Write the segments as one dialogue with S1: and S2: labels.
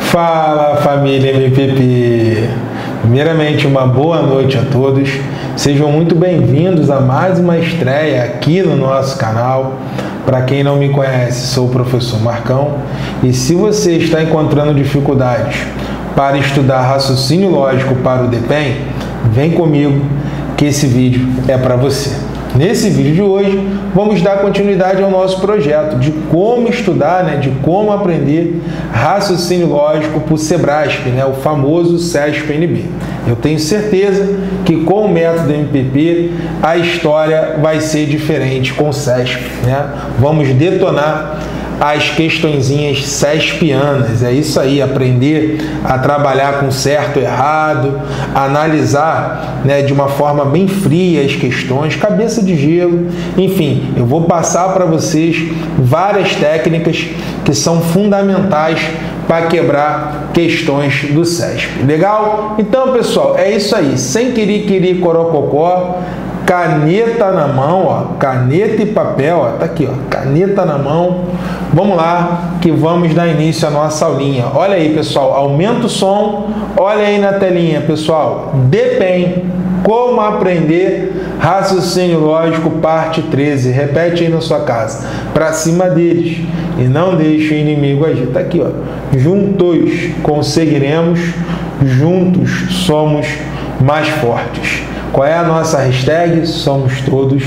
S1: Fala, família MPP! Primeiramente, uma boa noite a todos. Sejam muito bem-vindos a mais uma estreia aqui no nosso canal. Para quem não me conhece, sou o professor Marcão e se você está encontrando dificuldades para estudar raciocínio lógico para o DPEM, vem comigo que esse vídeo é para você. Nesse vídeo de hoje, vamos dar continuidade ao nosso projeto de como estudar, de como aprender raciocínio lógico para o SEBRASP, o famoso SESP-NB. Eu tenho certeza que com o método MPP a história vai ser diferente com o SESP. Vamos detonar as questõezinhas CESPianas, é isso aí, aprender a trabalhar com certo e errado, analisar de uma forma bem fria as questões, cabeça de gelo, enfim, eu vou passar para vocês várias técnicas que são fundamentais para quebrar questões do SESP. Legal? Então, pessoal, é isso aí, sem querer corococó, caneta na mão, caneta e papel, tá aqui, caneta na mão. Vamos lá, que vamos dar início à nossa aulinha. Olha aí, pessoal, aumenta o som, olha aí na telinha, pessoal. DPEM, como aprender raciocínio lógico, parte 13. Repete aí na sua casa, para cima deles, e não deixe o inimigo agir. Tá aqui, juntos conseguiremos, juntos somos mais fortes. Qual é a nossa hashtag? Somos todos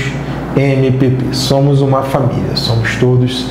S1: MPP. Somos uma família. Somos todos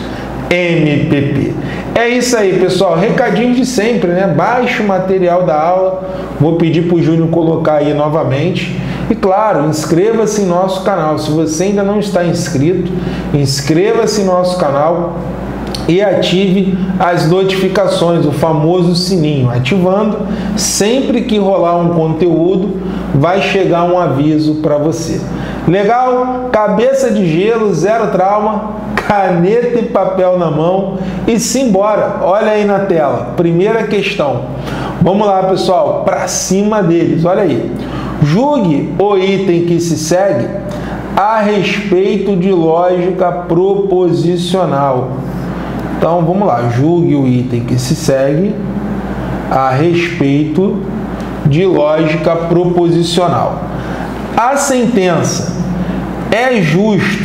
S1: MPP. É isso aí, pessoal. Recadinho de sempre, Baixe o material da aula. Vou pedir para o Júnior colocar aí novamente. E claro, inscreva-se em nosso canal. Se você ainda não está inscrito, inscreva-se em nosso canal e ative as notificações, o famoso sininho. Ativando, sempre que rolar um conteúdo, vai chegar um aviso para você. Legal? Cabeça de gelo, zero trauma, caneta e papel na mão e simbora. Olha aí na tela, primeira questão. Vamos lá, pessoal, para cima deles. Olha aí. Julgue o item que se segue a respeito de lógica proposicional. Então, vamos lá. Julgue o item que se segue a respeito de lógica proposicional. A sentença: é justo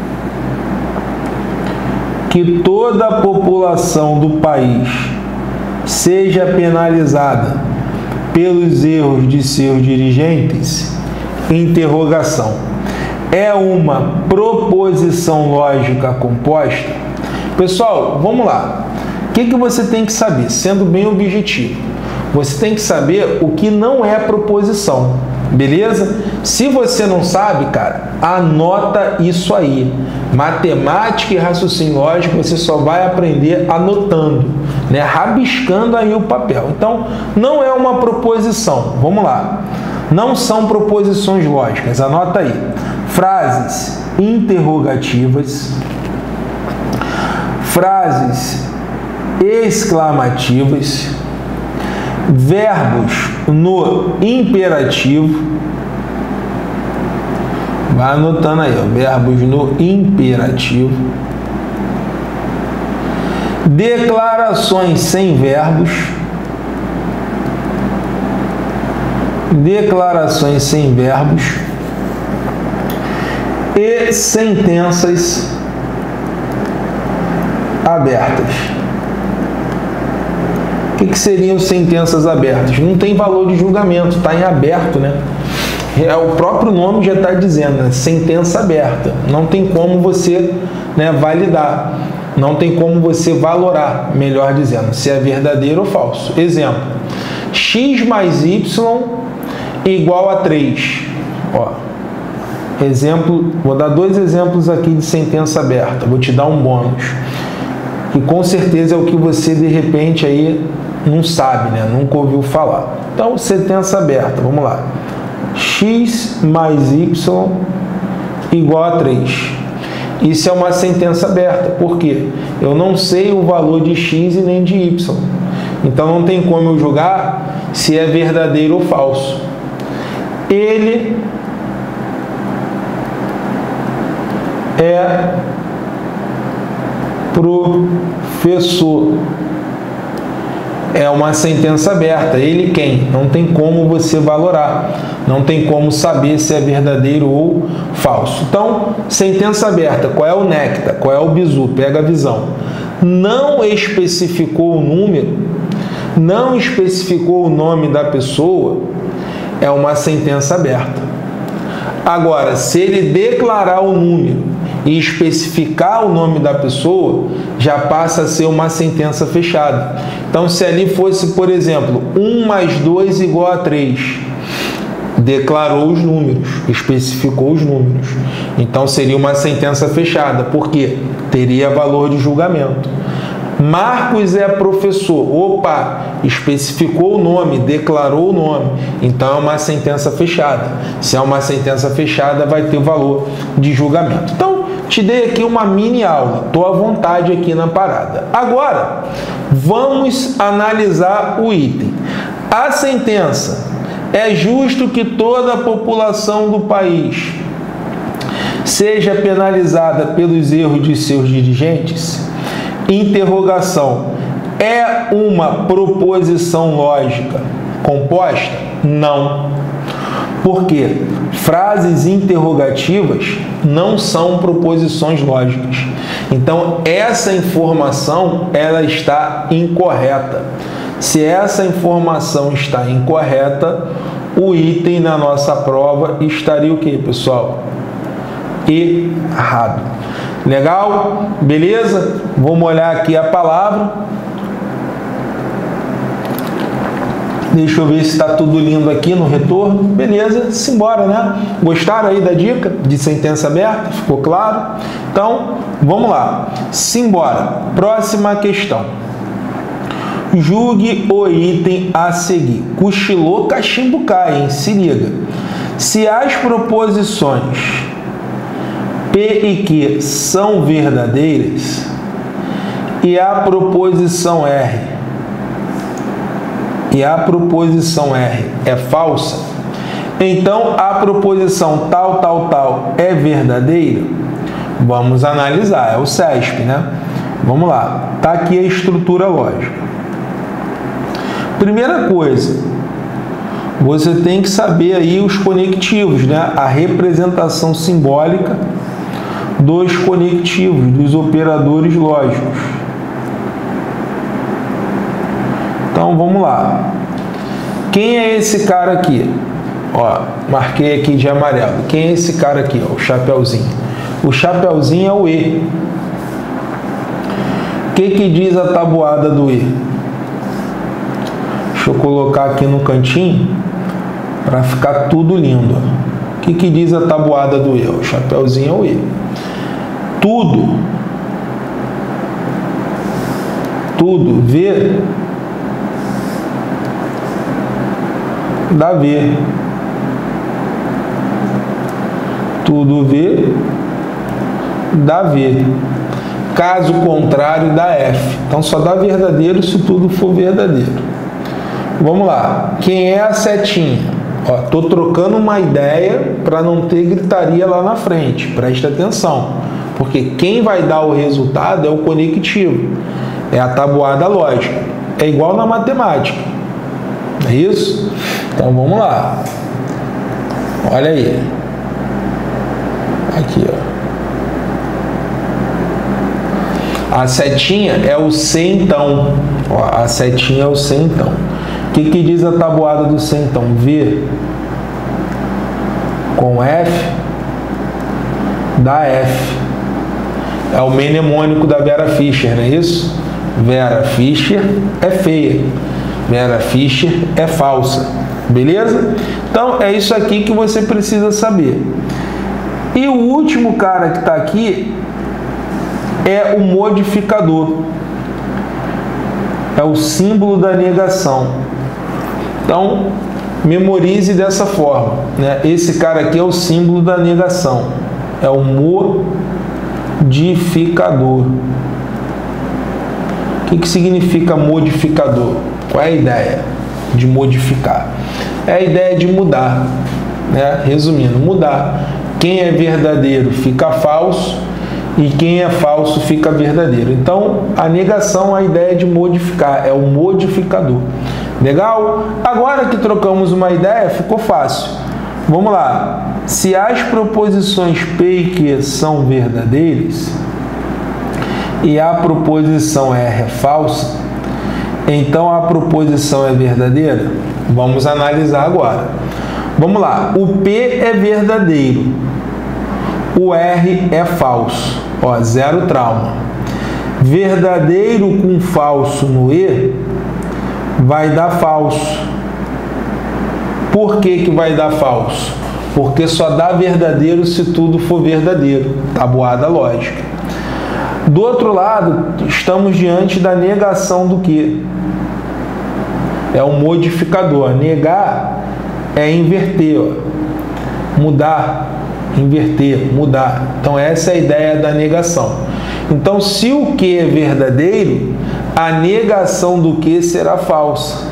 S1: que toda a população do país seja penalizada pelos erros de seus dirigentes? Interrogação. É uma proposição lógica composta? Pessoal, vamos lá. O que você tem que saber? Sendo bem objetivo, você tem que saber o que não é proposição, beleza? Se você não sabe, cara, anota isso aí. Matemática e raciocínio lógico você só vai aprender anotando, rabiscando aí o papel. Então, não é uma proposição. Vamos lá. Não são proposições lógicas. Anota aí. Frases interrogativas, frases exclamativas, verbos no imperativo. Vai anotando aí, verbos no imperativo. Declarações sem verbos. Declarações sem verbos. E sentenças abertas. O que seriam sentenças abertas? Não tem valor de julgamento, está em aberto, O próprio nome já está dizendo, sentença aberta. Não tem como você validar, não tem como você valorar, melhor dizendo, se é verdadeiro ou falso. Exemplo: x mais y igual a 3. Exemplo, vou dar dois exemplos aqui de sentença aberta, vou te dar um bônus. E com certeza é o que você de repente aí não sabe, nunca ouviu falar. Então, sentença aberta, vamos lá. X mais y igual a 3. Isso é uma sentença aberta, por quê? Eu não sei o valor de x e nem de y. Então, não tem como eu julgar se é verdadeiro ou falso. Ele é professor. é uma sentença aberta. Ele quem? Não tem como você valorar, não tem como saber se é verdadeiro ou falso. Então, sentença aberta, qual é o néctar, qual é o bizu? Pega a visão. Não especificou o número, não especificou o nome da pessoa, é uma sentença aberta. Agora, se ele declarar o número e especificar o nome da pessoa, já passa a ser uma sentença fechada. Então, se ali fosse, por exemplo, 1 mais 2 igual a 3, declarou os números, especificou os números. Então, seria uma sentença fechada, porque teria valor de julgamento. Marcos é professor. Opa, especificou o nome, declarou o nome. Então, é uma sentença fechada. Se é uma sentença fechada, vai ter valor de julgamento. Então, te dei aqui uma mini aula. Estou à vontade aqui na parada. Agora, vamos analisar o item. A sentença: é justo que toda a população do país seja penalizada pelos erros de seus dirigentes? Interrogação: é uma proposição lógica composta? Não. Por quê? Frases interrogativas não são proposições lógicas. Então, essa informação, ela está incorreta. Se essa informação está incorreta, o item na nossa prova estaria o quê, pessoal? Errado. Legal? Beleza? Vamos olhar aqui a palavra. Deixa eu ver se está tudo lindo aqui no retorno. Beleza, simbora, né? Gostaram aí da dica de sentença aberta? Ficou claro? Então, vamos lá. Simbora. Próxima questão. Julgue o item a seguir. Cochilou, cachimbo cai, hein? Se liga. Se as proposições P e Q são verdadeiras e a proposição R é falsa, então a proposição tal, tal, tal é verdadeira? Vamos analisar, é o CESP, né? Vamos lá, tá aqui a estrutura lógica. Primeira coisa, você tem que saber aí os conectivos, né? A representação simbólica dos conectivos, dos operadores lógicos. Então, vamos lá. Quem é esse cara aqui? Ó, marquei aqui de amarelo. Quem é esse cara aqui? Ó, o chapeuzinho. O chapeuzinho é o E. O que diz a tabuada do E? Deixa eu colocar aqui no cantinho para ficar tudo lindo. O que diz a tabuada do E? O chapeuzinho é o E. Tudo V dá V. Tudo V dá V. Caso contrário, dá F. Então, só dá verdadeiro se tudo for verdadeiro. Vamos lá. Quem é a setinha? Ó, tô trocando uma ideia para não ter gritaria lá na frente. Presta atenção. Porque quem vai dar o resultado é o conectivo. É a tabuada lógica. É igual na matemática. É isso? Então, vamos lá. Olha aí. Aqui, ó. A setinha é o centão. Ó, a setinha é o centão. O que diz a tabuada do centão? V com F dá F. É o mnemônico da Vera Fischer, não é isso? Vera Fischer é feia. Vera Fischer é falsa. Beleza? Então, é isso aqui que você precisa saber. E o último cara que está aqui é o modificador. É o símbolo da negação. Então, memorize dessa forma, né? Esse cara aqui é o símbolo da negação. É o modificador. O que significa modificador? Qual é a ideia de modificar? É a ideia de mudar, né? Resumindo, mudar. Quem é verdadeiro fica falso e quem é falso fica verdadeiro. Então, a negação é a ideia de modificar, é o modificador. Legal? Agora que trocamos uma ideia, ficou fácil. Vamos lá. Se as proposições P e Q são verdadeiras e a proposição R é falsa, então a proposição é verdadeira? Vamos analisar agora. Vamos lá. O P é verdadeiro. O R é falso. Ó, zero trauma. Verdadeiro com falso no E vai dar falso. Por que vai dar falso? Porque só dá verdadeiro se tudo for verdadeiro. Tabuada lógica. Do outro lado, estamos diante da negação do que? É o modificador. Negar é inverter, ó. Mudar, inverter, mudar. Então essa é a ideia da negação. Então se o que é verdadeiro, a negação do que será falsa.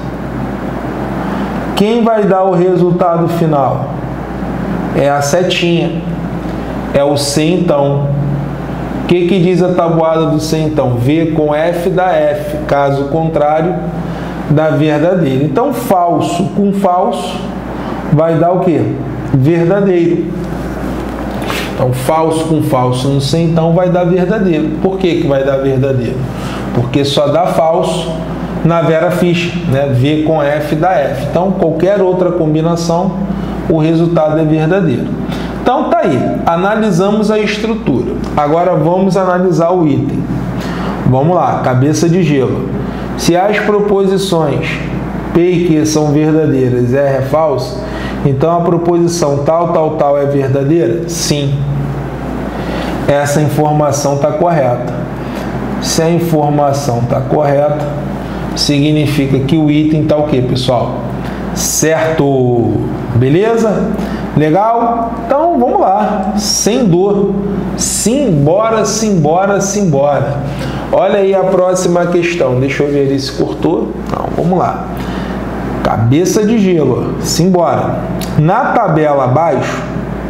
S1: Quem vai dar o resultado final? É a setinha. É o C então. O que diz a tabuada do C então? V com F dá F. Caso contrário, dá verdadeiro. Então falso com falso vai dar o que? Verdadeiro. Então falso com falso no C então vai dar verdadeiro. Por que vai dar verdadeiro? Porque só dá falso na Vera Fischer, né? V com F dá F. Então qualquer outra combinação, o resultado é verdadeiro. Então tá aí, analisamos a estrutura. Agora vamos analisar o item. Vamos lá, cabeça de gelo. Se as proposições P e Q são verdadeiras e R é falso, então a proposição tal, tal, tal é verdadeira? Sim. Essa informação está correta. Se a informação está correta, significa que o item está o quê, pessoal? Certo. Beleza? Legal? Então vamos lá. Sem dor. Simbora, simbora, simbora. Olha aí a próxima questão. Deixa eu ver ali se cortou. Não, vamos lá. Cabeça de gelo. Simbora. Na tabela abaixo,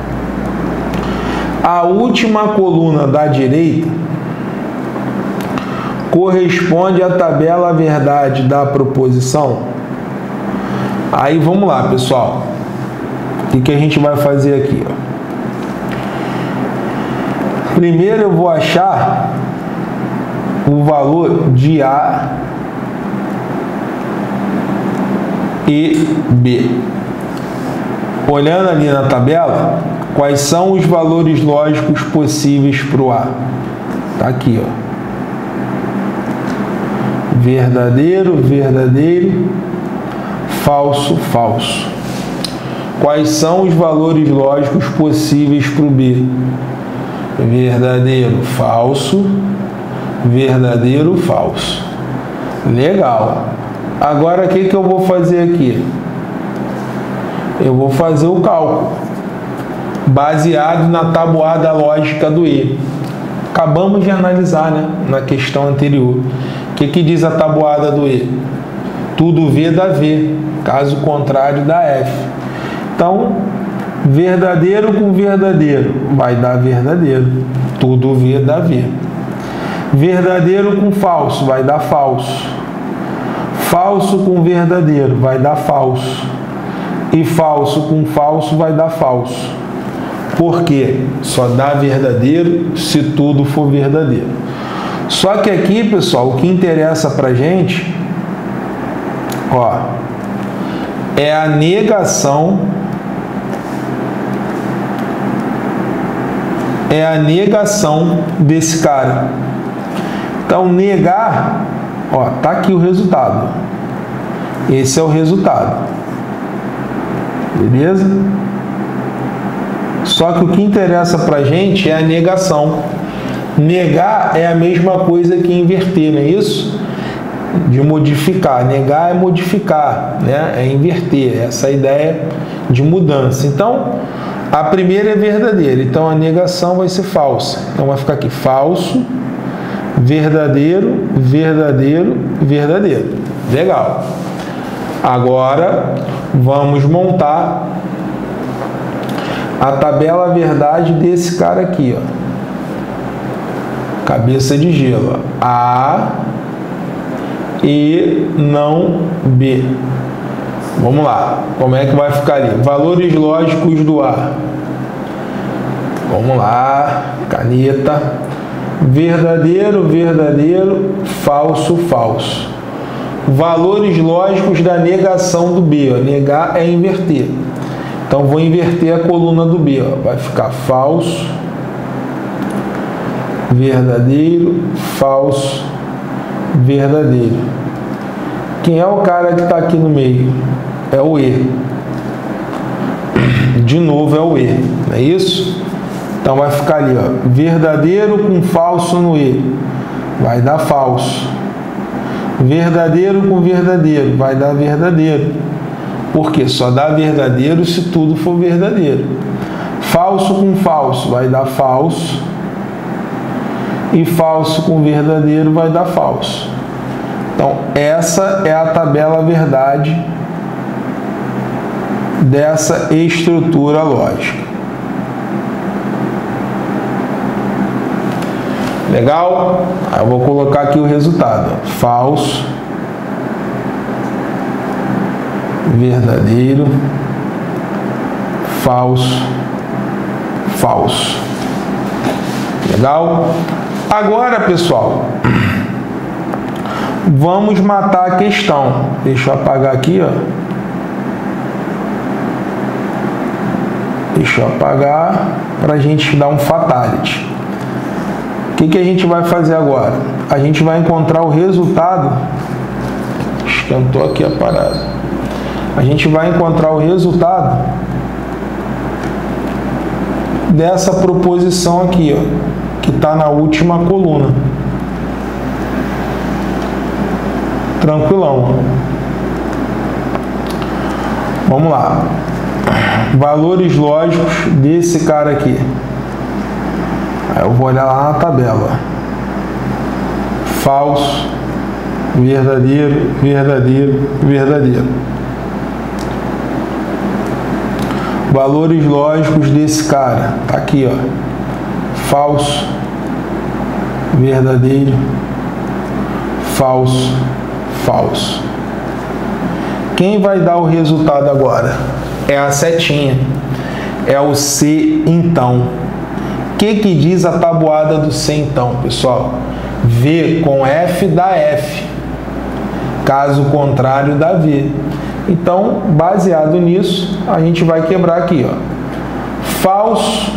S1: a última coluna da direita corresponde à tabela verdade da proposição. Aí vamos lá, pessoal. O que a gente vai fazer aqui? Primeiro eu vou achar o valor de A e B. Olhando ali na tabela, quais são os valores lógicos possíveis para o A? Tá aqui, ó. Verdadeiro, verdadeiro, falso, falso. Quais são os valores lógicos possíveis para o B? Verdadeiro, falso, verdadeiro, falso. Legal. Agora o que eu vou fazer aqui? Eu vou fazer o cálculo baseado na tabuada lógica do E. Acabamos de analisar, né, na questão anterior. O que diz a tabuada do E? Tudo V dá V, caso contrário dá F. Então, verdadeiro com verdadeiro vai dar verdadeiro. Tudo V dá V. Verdadeiro com falso vai dar falso. Falso com verdadeiro vai dar falso. E falso com falso vai dar falso. Por quê? Só dá verdadeiro se tudo for verdadeiro. Só que aqui, pessoal, o que interessa pra gente, ó, é a negação. É a negação desse cara. Então, negar, ó, tá aqui o resultado. Esse é o resultado. Beleza? Só que o que interessa pra gente é a negação. Negar é a mesma coisa que inverter, não é isso? De modificar. Negar é modificar, né? É inverter. Essa é a ideia de mudança. Então, a primeira é verdadeira. Então, a negação vai ser falsa. Então, vai ficar aqui falso, verdadeiro, verdadeiro, verdadeiro. Legal. Agora, vamos montar a tabela verdade desse cara aqui, ó. cabeça de gelo. A e não B. Vamos lá. Como é que vai ficar ali? Valores lógicos do A. Vamos lá. Caneta. Verdadeiro, verdadeiro, falso, falso. Valores lógicos da negação do B. Ó. Negar é inverter. Então, vou inverter a coluna do B. Ó. Vai ficar falso, verdadeiro, falso, verdadeiro. Quem é o cara que está aqui no meio? É o E. De novo é o E, não é isso? Então vai ficar ali, ó, verdadeiro com falso no E, vai dar falso. Verdadeiro com verdadeiro, vai dar verdadeiro. Porque só dá verdadeiro se tudo for verdadeiro. Falso com falso, vai dar falso. E falso com verdadeiro vai dar falso. Então, essa é a tabela verdade dessa estrutura lógica. Legal? Eu vou colocar aqui o resultado. Falso, verdadeiro, falso, falso. Legal? Agora, pessoal, vamos matar a questão. Deixa eu apagar aqui, ó. Deixa eu apagar para a gente dar um fatality. O que a gente vai fazer agora? A gente vai encontrar o resultado. Esquentou aqui a parada. A gente vai encontrar o resultado dessa proposição aqui, ó, que está na última coluna. Tranquilão. Vamos lá. Valores lógicos desse cara aqui. Aí eu vou olhar lá na tabela. Falso, verdadeiro, verdadeiro, verdadeiro. Valores lógicos desse cara. Tá aqui, ó. Falso, verdadeiro, falso, falso. Quem vai dar o resultado agora? É a setinha. É o C, então. O que diz a tabuada do C, então, pessoal? V com F dá F. Caso contrário, dá V. Então, baseado nisso, a gente vai quebrar aqui, ó. Falso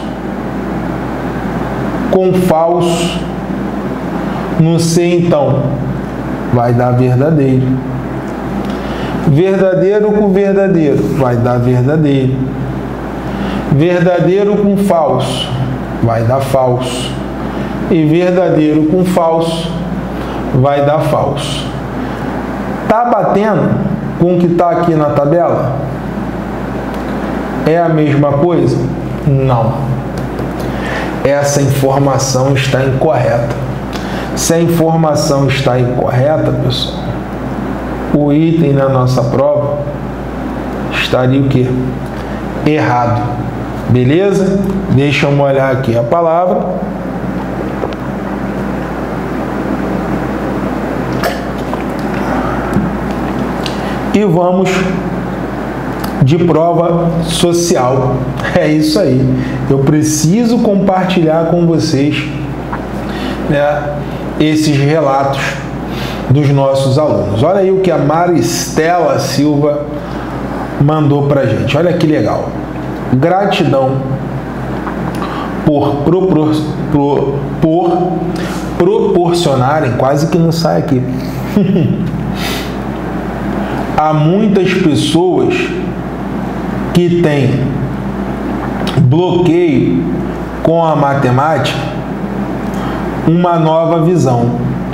S1: com falso no C, então, vai dar verdadeiro. Verdadeiro com verdadeiro, vai dar verdadeiro. Verdadeiro com falso, vai dar falso. E verdadeiro com falso, vai dar falso. Tá batendo com o que está aqui na tabela? É a mesma coisa? Não. Essa informação está incorreta. Se a informação está incorreta, pessoal, o item na nossa prova estaria o quê? Errado. Beleza? Deixa eu olhar aqui a palavra. E vamos de prova social. É isso aí. Eu preciso compartilhar com vocês, né, esses relatos dos nossos alunos. Olha aí o que a Maristela Silva mandou pra gente. Olha que legal. Gratidão por proporcionarem, quase que não sai aqui, há muitas pessoas que têm bloqueio com a matemática uma nova visão.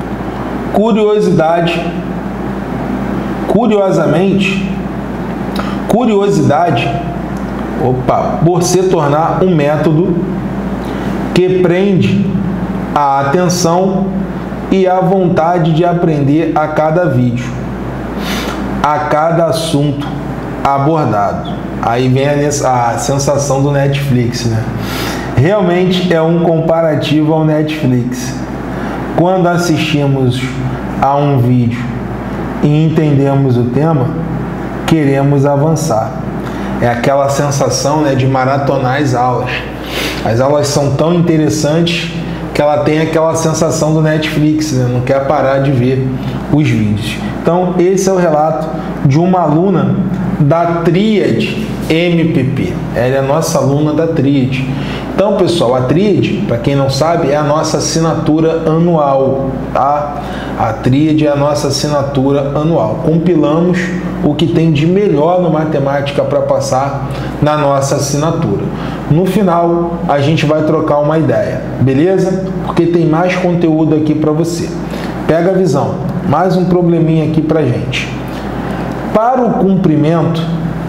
S1: Curiosidade, por se tornar um método que prende a atenção e a vontade de aprender a cada vídeo, a cada assunto abordado. Aí vem a sensação do Netflix, né? Realmente é um comparativo ao Netflix. quando assistimos a um vídeo e entendemos o tema, queremos avançar. É aquela sensação, né, de maratonar as aulas. As aulas são tão interessantes que ela tem aquela sensação do Netflix, né? Não quer parar de ver os vídeos. Então, esse é o relato de uma aluna da Tríade MPP. Ela é a nossa aluna da Tríade. Então, pessoal, a Tríade, para quem não sabe, é a nossa assinatura anual, tá? A Tríade é a nossa assinatura anual. Compilamos o que tem de melhor no matemática para passar na nossa assinatura. No final, a gente vai trocar uma ideia, beleza? Porque tem mais conteúdo aqui para você. Pega a visão. Mais um probleminha aqui para gente. Para o cumprimento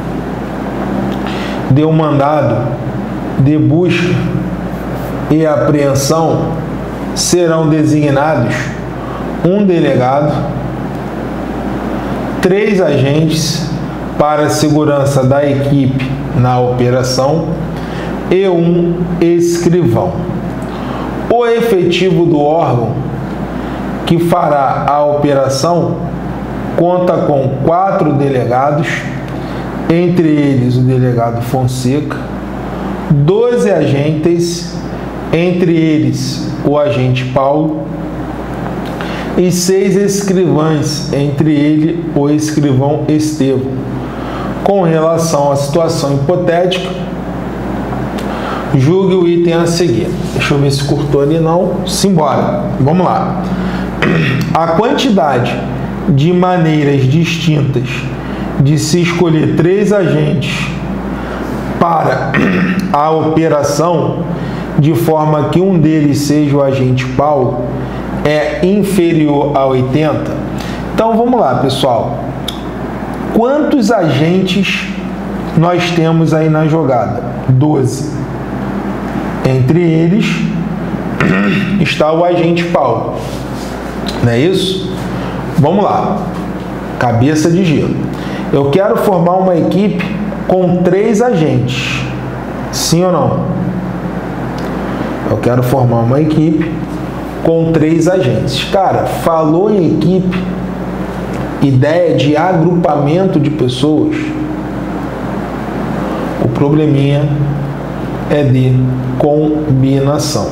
S1: de um mandado de busca e apreensão, serão designados um delegado, 3 agentes para a segurança da equipe na operação e um escrivão. O efetivo do órgão que fará a operação conta com 4 delegados, entre eles o delegado Fonseca, 12 agentes, entre eles o agente Paulo, e 6 escrivães, entre ele o escrivão Estevão. Com relação à situação hipotética, julgue o item a seguir. Deixa eu ver se cortou ali, não. Simbora. Vamos lá. A quantidade de maneiras distintas de se escolher 3 agentes para a operação, de forma que um deles seja o agente Paulo, é inferior a 80. Então vamos lá, pessoal. Quantos agentes nós temos aí na jogada? 12. Entre eles está o agente Paulo. Não é isso? Vamos lá. Cabeça de gelo. Eu quero formar uma equipe com 3 agentes. Sim ou não? Eu quero formar uma equipe com 3 agentes. Cara, falou em equipe, ideia de agrupamento de pessoas, o probleminha é de combinação.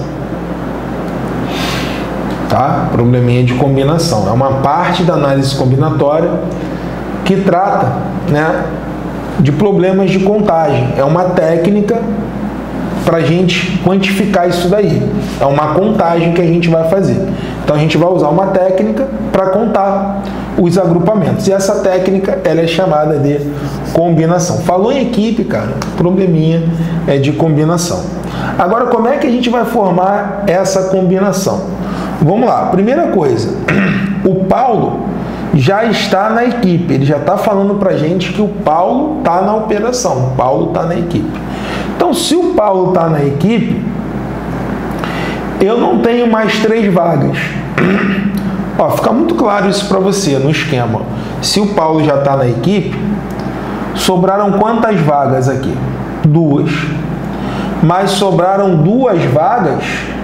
S1: Tá? Probleminha de combinação. É uma parte da análise combinatória que trata, né, de problemas de contagem. É uma técnica para a gente quantificar isso daí. É uma contagem que a gente vai fazer. Então a gente vai usar uma técnica para contar os agrupamentos. E essa técnica, ela é chamada de combinação. Falou em equipe, cara, probleminha é de combinação. Agora, como é que a gente vai formar essa combinação? Vamos lá. Primeira coisa, o Paulo já está na equipe. Ele já está falando para a gente que o Paulo está na operação. O Paulo está na equipe. Então, se o Paulo está na equipe, eu não tenho mais 3 vagas. Ó, fica muito claro isso para você no esquema. Se o Paulo já está na equipe, sobraram quantas vagas aqui? 2. Mas sobraram 2 vagas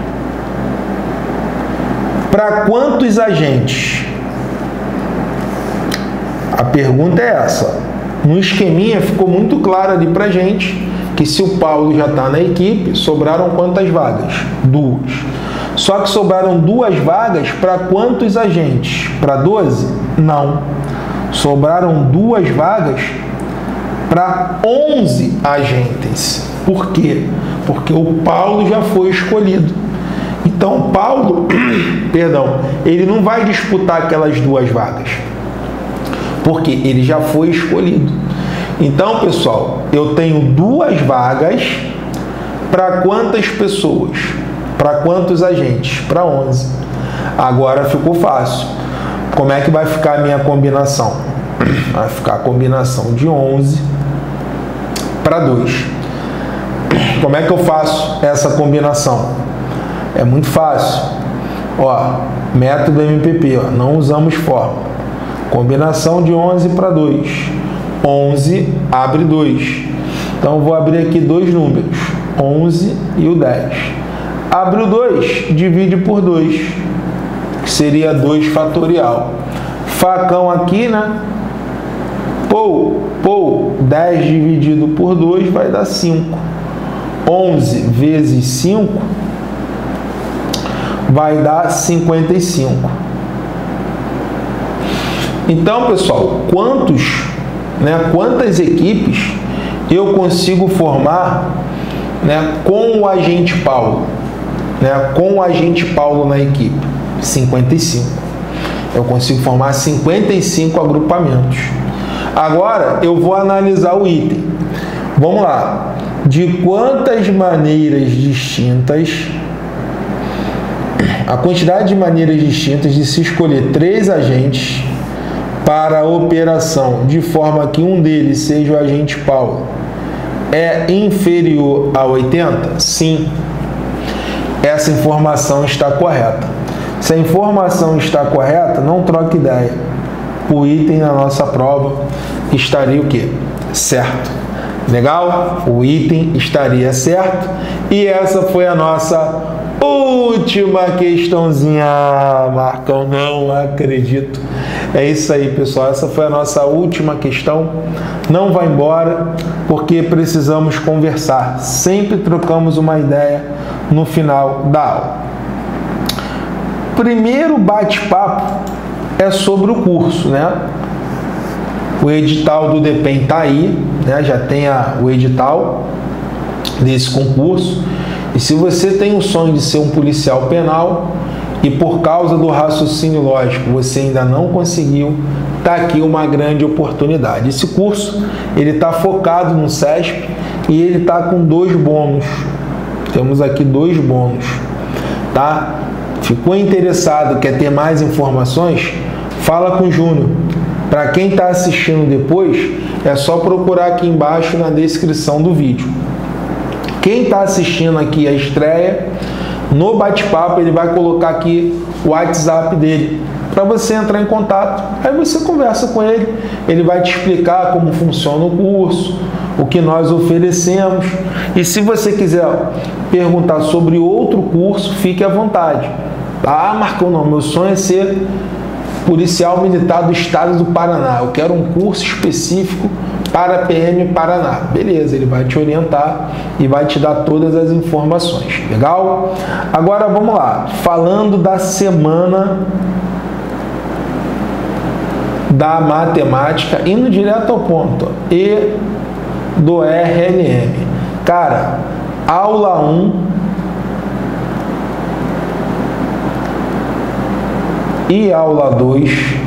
S1: para quantos agentes? A pergunta é essa. No esqueminha ficou muito claro ali para gente que se o Paulo já está na equipe, sobraram quantas vagas? 2. Só que sobraram 2 vagas para quantos agentes? Para 12? Não. Sobraram 2 vagas para 11 agentes. Por quê? Porque o Paulo já foi escolhido. Então, o Paulo, perdão, ele não vai disputar aquelas 2 vagas. Porque ele já foi escolhido. Então, pessoal, eu tenho 2 vagas para quantas pessoas? Para quantos agentes? Para 11. Agora ficou fácil. Como é que vai ficar a minha combinação? Vai ficar a combinação de 11 para 2. Como é que eu faço essa combinação? É muito fácil. Ó, método MPP, ó, não usamos fórmula. Combinação de 11 para 2. 11 abre 2. Então, eu vou abrir aqui 2 números, 11 e o 10. Abre o 2, divide por 2. seria 2 fatorial. Facão aqui, né? 10 dividido por 2 vai dar 5. 11 vezes 5 vai dar 55. Então, pessoal, quantas equipes eu consigo formar, né, com o agente Paulo? Com o agente Paulo na equipe? 55. Eu consigo formar 55 agrupamentos. Agora, eu vou analisar o item. Vamos lá. De quantas maneiras distintas, a quantidade de maneiras distintas de se escolher 3 agentes para a operação, de forma que um deles seja o agente Paulo, é inferior a 80? Sim. Essa informação está correta. Se a informação está correta, não troque ideia. O item na nossa prova estaria o quê? Certo. Legal? O item estaria certo. E essa foi a nossa última questãozinha. Marcão, não acredito. É isso aí, pessoal. Essa foi a nossa última questão. Não vá embora, porque precisamos conversar. Sempre trocamos uma ideia no final da aula. Primeiro bate-papo é sobre o curso, né? O edital do DEPEN está aí, né? Já tem o edital desse concurso. E se você tem o sonho de ser um policial penal e por causa do raciocínio lógico você ainda não conseguiu, está aqui uma grande oportunidade. Esse curso ele está focado no SESP e ele está com 2 bônus. Temos aqui 2 bônus, tá? Ficou interessado, quer ter mais informações? Fala com o Júnior. Para quem está assistindo depois, é só procurar aqui embaixo na descrição do vídeo. Quem está assistindo aqui a estreia, no bate-papo ele vai colocar aqui o WhatsApp dele para você entrar em contato. Aí você conversa com ele, ele vai te explicar como funciona o curso, o que nós oferecemos. E se você quiser perguntar sobre outro curso, fique à vontade. Ah, Marcão, não, meu sonho é ser policial militar do estado do Paraná. Eu quero um curso específico para a PM Paraná. Beleza, ele vai te orientar e vai te dar todas as informações. Legal? Agora vamos lá. Falando da semana da matemática, indo direto ao ponto. E do RLM. Cara, aula 1 e aula 2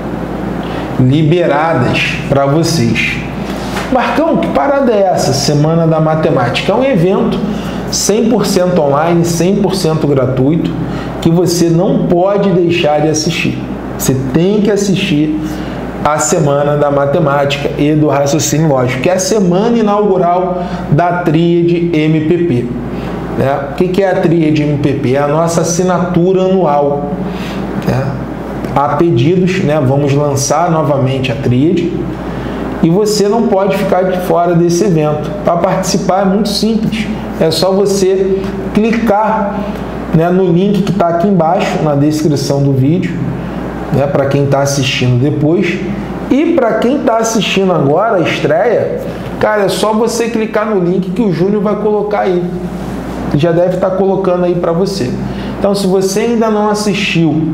S1: liberadas para vocês. Marcão, que parada é essa? Semana da Matemática. É um evento 100% online, 100% gratuito, que você não pode deixar de assistir. Você tem que assistir a Semana da Matemática e do Raciocínio Lógico, que é a semana inaugural da Tríade MPP. Né? O que é a Tríade MPP? É a nossa assinatura anual. Há pedidos, né? Vamos lançar novamente a Tríade e você não pode ficar de fora desse evento. Para participar é muito simples, é só você clicar, né, no link que está aqui embaixo na descrição do vídeo, né, para quem está assistindo depois. E para quem está assistindo agora a estreia, cara, é só você clicar no link que o Júnior vai colocar aí. Já deve estar colocando aí para você. Então, se você ainda não assistiu,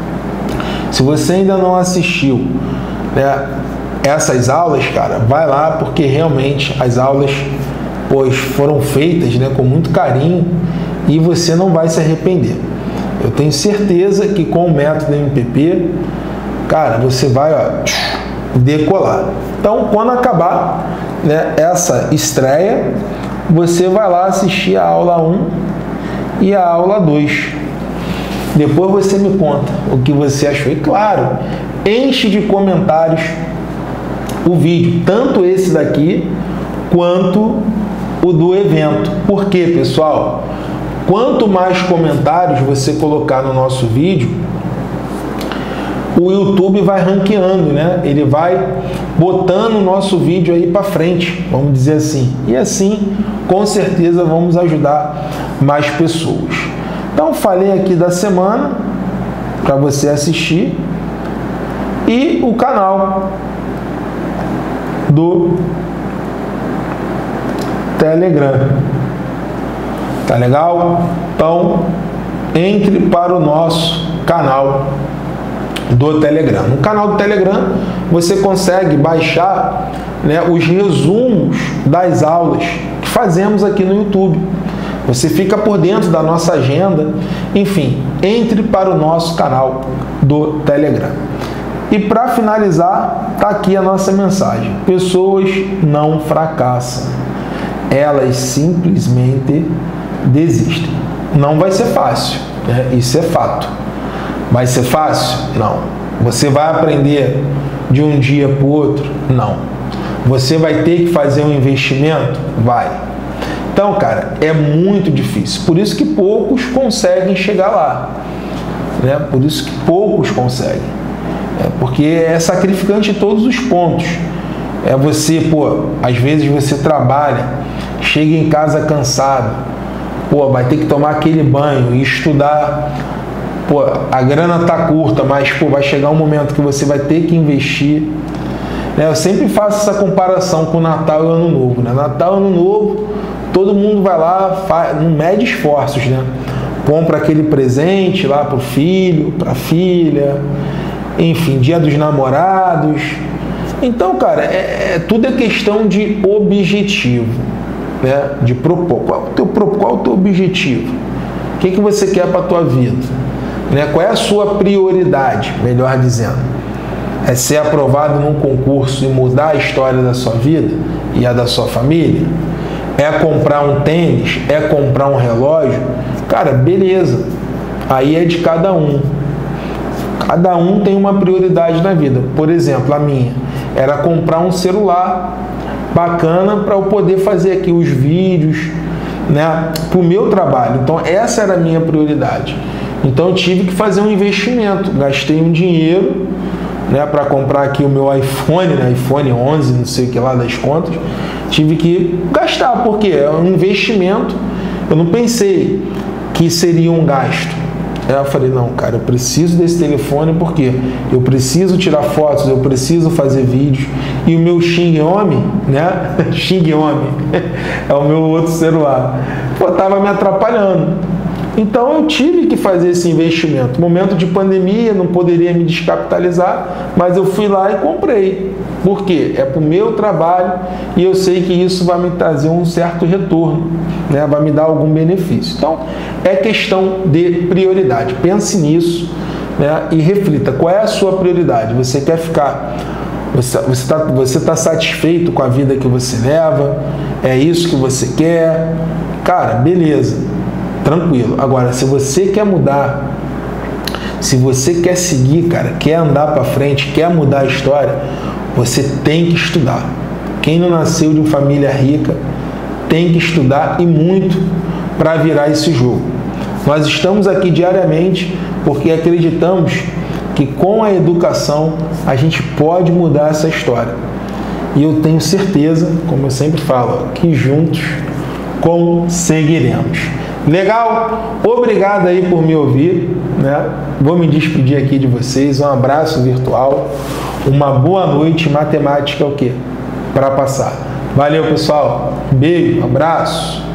S1: né, essas aulas, cara, vai lá, porque realmente as aulas foram feitas, né, com muito carinho e você não vai se arrepender. Eu tenho certeza que com o método MPP, cara, você vai decolar. Então, quando acabar, né, essa estreia, você vai lá assistir a aula 1 e a aula 2. Depois você me conta o que você achou. E claro, enche de comentários o vídeo, tanto esse daqui quanto o do evento. Por quê, pessoal? Quanto mais comentários você colocar no nosso vídeo, o YouTube vai ranqueando, né? Ele vai botando o nosso vídeo aí para frente, vamos dizer assim. E assim, com certeza, vamos ajudar mais pessoas. Então, falei aqui da semana, para você assistir, e o canal do Telegram. Tá legal? Então, entre para o nosso canal do Telegram. No canal do Telegram, você consegue baixar, né, os resumos das aulas que fazemos aqui no YouTube. Você fica por dentro da nossa agenda. Enfim, entre para o nosso canal do Telegram. E para finalizar, tá aqui a nossa mensagem. Pessoas não fracassam. Elas simplesmente desistem. Não vai ser fácil, né? Isso é fato. Vai ser fácil? Não. Você vai aprender de um dia para o outro? Não. Você vai ter que fazer um investimento? Vai. Então, cara, é muito difícil. Por isso que poucos conseguem chegar lá, né? Por isso que poucos conseguem. Porque é sacrificante em todos os pontos. É você, às vezes você trabalha, chega em casa cansado, vai ter que tomar aquele banho e estudar. A grana tá curta, mas vai chegar um momento que você vai ter que investir. Eu sempre faço essa comparação com Natal e Ano Novo, né? Natal e Ano Novo, todo mundo vai lá, não mede esforços, né? Compra aquele presente lá pro filho, pra filha, enfim, Dia dos Namorados. Então, cara, tudo é questão de objetivo, né? De propor. Qual é o teu objetivo? O que você quer para a tua vida? Né? Qual é a sua prioridade, melhor dizendo? É ser aprovado num concurso e mudar a história da sua vida e a da sua família? É comprar um tênis? É comprar um relógio? Cara, beleza. Aí é de cada um. Cada um tem uma prioridade na vida. Por exemplo, a minha era comprar um celular bacana para eu poder fazer aqui os vídeos, né, para o meu trabalho. Então, essa era a minha prioridade. Então, eu tive que fazer um investimento. Gastei um dinheiro, né, para comprar aqui o meu iPhone, né, iPhone 11, não sei o que lá das contas. Tive que gastar, porque é um investimento. Eu não pensei que seria um gasto. Eu falei, não, cara, eu preciso desse telefone porque eu preciso tirar fotos, eu preciso fazer vídeos. E o meu Xiaomi, né? Xiaomi é o meu outro celular. Tava me atrapalhando. Então eu tive que fazer esse investimento. Momento de pandemia, não poderia me descapitalizar, mas eu fui lá e comprei. Por quê? É para o meu trabalho e eu sei que isso vai me trazer um certo retorno, né? Vai me dar algum benefício. Então, é questão de prioridade. Pense nisso, né? E reflita. Qual é a sua prioridade? Você quer ficar... Você está satisfeito com a vida que você leva? É isso que você quer? Cara, beleza. Tranquilo. Agora, se você quer mudar, se você quer seguir, cara, quer andar para frente, quer mudar a história, você tem que estudar. Quem não nasceu de uma família rica tem que estudar e muito para virar esse jogo. Nós estamos aqui diariamente porque acreditamos que com a educação a gente pode mudar essa história. E eu tenho certeza, como eu sempre falo, que juntos conseguiremos. Legal? Obrigado aí por me ouvir, né? Vou me despedir aqui de vocês. Um abraço virtual. Uma boa noite. Matemática é o quê? Para passar. Valeu, pessoal. Beijo, abraço.